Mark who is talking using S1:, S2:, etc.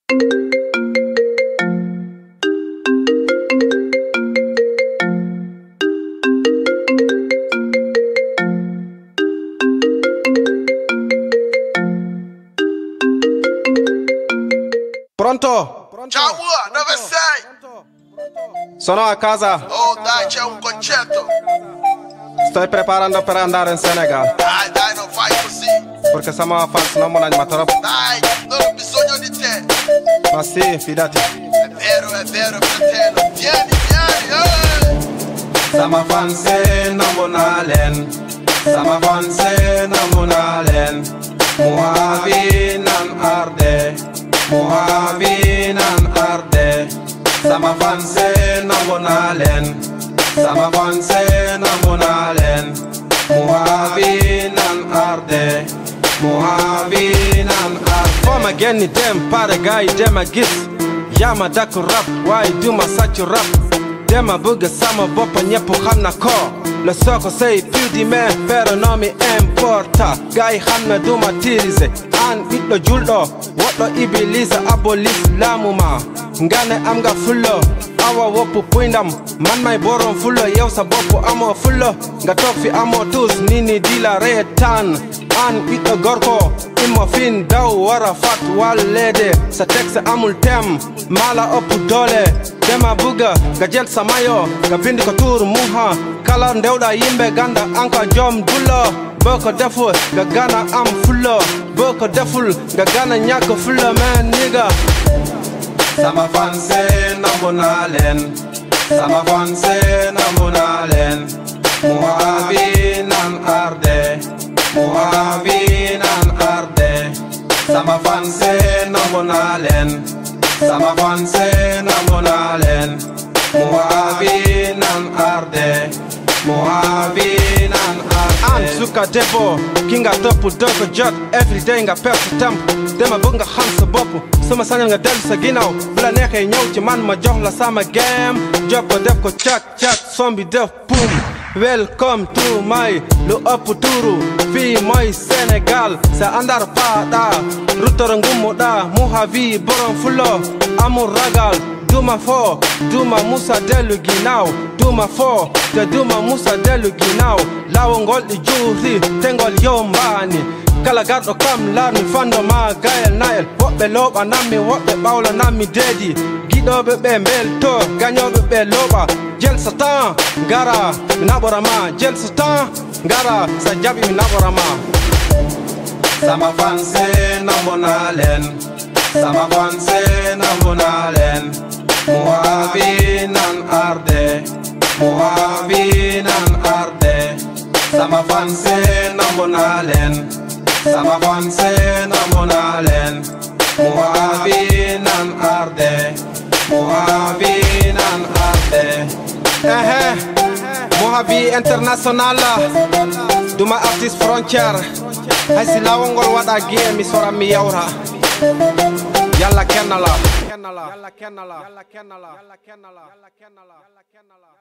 S1: Pronto?
S2: Ciao mouha, dove sei?
S1: Sono a casa.
S2: Oh dai, c'è un concerto.
S1: Sto preparando per andare in Senegal.
S2: Dai, non fai così.
S1: Perché siamo fans non me la troppo.
S2: Dai, non ho bisogno di te.
S1: Ma sì, fidati.
S2: È vero, fratello. Vieni,
S1: Sama fans non monalen. Sama fans non monalen. Muhavi nan arde. Muhavi nan arde. Sama fans non monalen. Sama fans non monalen. Muhavi nan arde. Muhavi nan arde. Foma genni dem pare gai dem a gis. Yama daku rap, why do ma sachu rap. Dema buga sama bopa nyepo hamna ko. Le soko say più di me pero non mi importa. Gai hamna duma tirize an itlo juldo. Wotlo ibilisa abolis lamuma. Ngane amga fullo awa wopu puindam. Man mai boron fullo yew sa bopu amo fullo. Nga tok fi amo tus nini dila retan. An itlo gorko imo fin daw wara fat wal lede. Sa tekse amul tem mala opu dole. Dema buga gajel samayo gabindi ko tour mouha. Kala ndewda yimbe ganda anka jom dullo. Boko deful gagana am fullo. Boko deful gagana nyako fullo man nigga. Sama fanse namunalen. Sama fanse namunalen. Muhavi nan arde. Muhavi nan arde. Sama fanse namunalen. Sama fanse namunalen. Muhavi nan arde. Muhavi nan arde. An suka debo kinga topu dogo jot. Everyday nga perso tempo. Dema bunga khamsa bopu. Sama sanya nga del sa ginaaw. Bula nexe ñew ci man ma jox la sama game. Job ko def ko chat sombi def boom. Welcome to my lo up turu. Fi moy Senegal sa andar pada. Rutor ngumu da Muhavi borom fulo. Amul ragal duma fo duma musa delu ginaaw. Duma fo te duma musa delu ginaaw. Lawo ngol di juri tengol yombani. Kala gardo kam larmi fando ma gael nael. Woɓɓe loɓa nammi woɓɓe ɓawla nammi dedi. Giɗoɓe ɓe belto gañoɓe ɓe loɓa. Jel satan gara mi naɓora ma. Jel satan gara sa jaɓi mi naɓora ma. Sama fanse namonalen. Sama fanse namonalen. Muhavi nan arde. Muhavi nan arde. Sama fanse namonalen. Sama fanse namonalen. Muhavi nan arde. Muhavi nan arde. Muhavi international duma artiste frontière. Hay si lawongol wada gie mi sora mi yawra. Yalla kennala.